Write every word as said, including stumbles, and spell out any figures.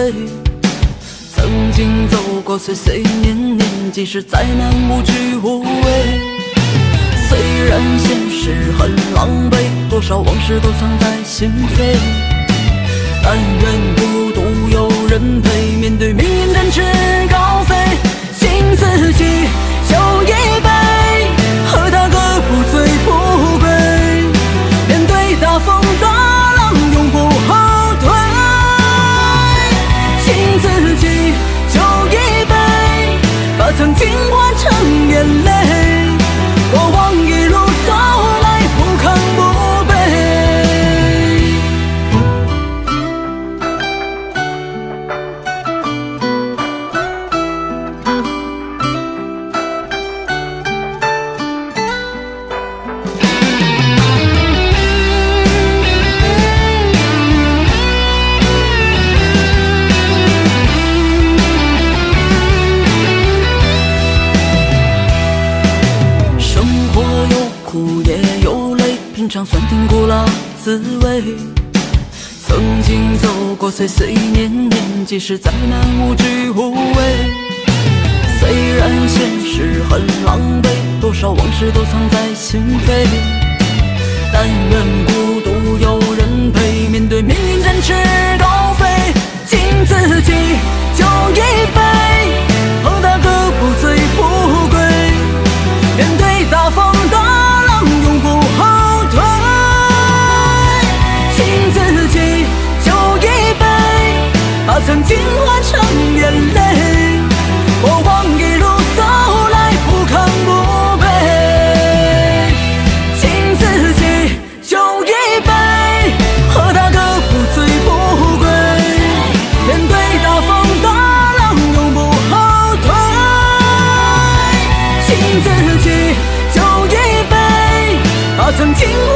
味。曾经走过岁岁年年，即使再难无惧无畏。虽然现实很狼狈，多少往事都藏在心扉。但愿孤独有人陪，面对命运展翅高飞。敬自己酒一杯，喝它个不醉不归。面对大风大浪永不后退。敬自己酒一杯，把曾经换成眼泪。过往一路走来，不亢不卑。品尝酸甜苦辣滋味，曾经走过岁岁年年，即使再难无惧无畏。虽然现实很狼狈，多少往事都藏在心扉。但愿孤独有人陪，面对命运展翅高飞。敬自己酒一杯，喝它个不醉不归。面对大风大浪永不后退。把曾经换成眼泪，过往一路走来，不亢不卑。敬自己酒一杯，喝它个不醉不归。面对大风大浪永不后退。敬自己酒一杯，把曾经